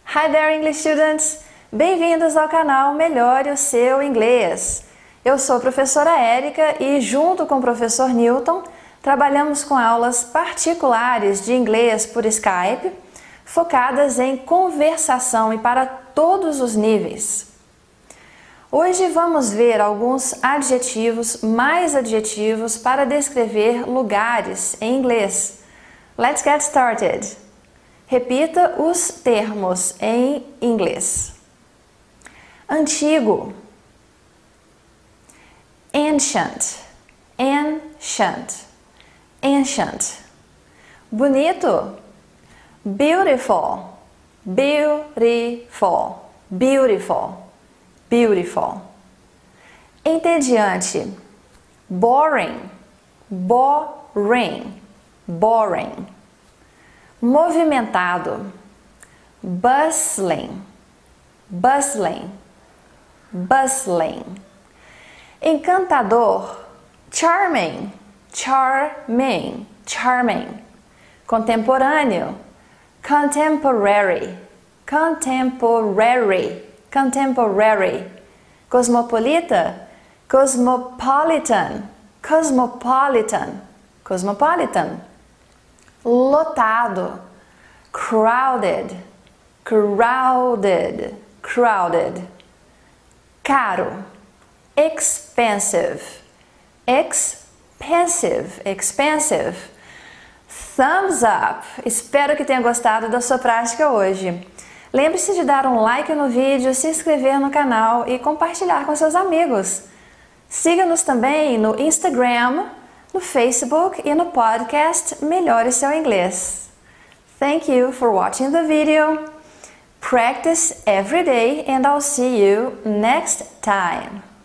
Hi there, English students! Bem-vindos ao canal Melhore o Seu Inglês. Eu sou a professora Érica e, junto com o professor Newton, trabalhamos com aulas particulares de inglês por Skype, focadas em conversação e para todos os níveis. Hoje vamos ver alguns adjetivos, mais adjetivos para descrever lugares em inglês. Let's get started! Repita os termos em inglês. Antigo. Ancient. Ancient. Ancient. Bonito. Beautiful. Beautiful. Beautiful. Beautiful. Entediante. Boring. Boring. Boring. Movimentado. Bustling. Bustling. Bustling. Encantador. Charming. Charming. Charming. Contemporâneo. Contemporary. Contemporary. Contemporary. Cosmopolita. Cosmopolitan. Cosmopolitan. Cosmopolitan. Lotado. Crowded. Crowded. Crowded. Caro. Expensive. Expensive. Expensive. Thumbs up! Espero que tenha gostado da sua prática hoje. Lembre-se de dar um like no vídeo, se inscrever no canal e compartilhar com seus amigos. Siga-nos também no Instagram, no Facebook e no podcast Melhore Seu Inglês. Thank you for watching the video. Practice every day and I'll see you next time.